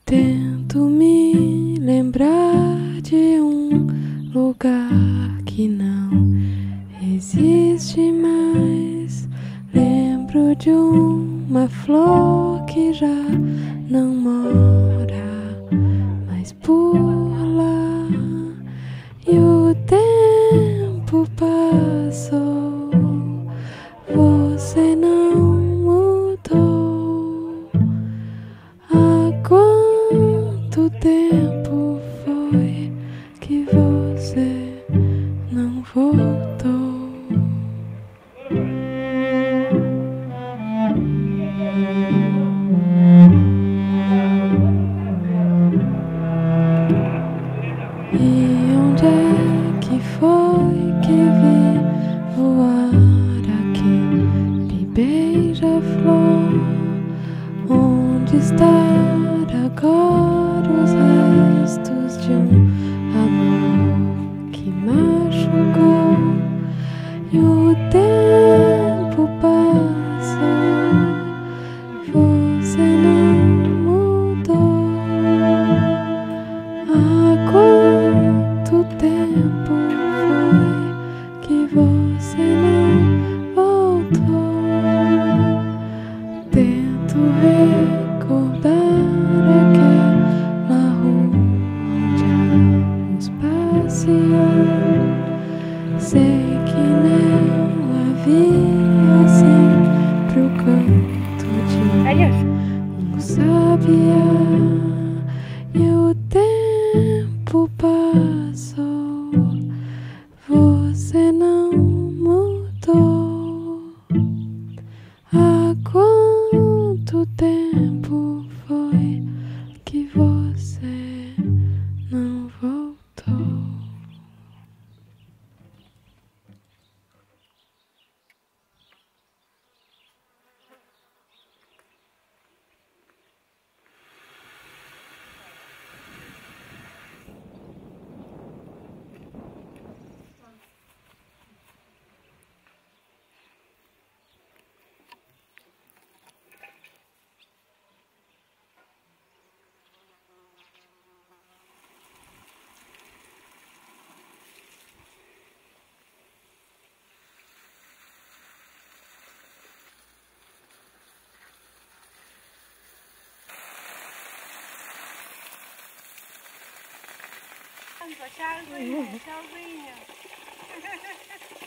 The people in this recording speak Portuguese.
Tento me lembrar de um lugar que não existe mais. Lembro de uma flor que já não mora mais por lá. E o tempo passou, você não mudou. Há quanto tempo foi que você não voltou? E onde é que foi que vi voar aquele beija-flor? Onde estão agora os restos de um amor que machucou? E o tempo passou, você não mudou. Há quanto tempo foi que você não voltou? Tento recordar aquela rua onde ambos passear. Sei que nela havia sempre o canto de um sabiá. E o tempo passou, você não mudou. Há quanto tempo foi que você não voltou? Tchauzinho, tchauzinho.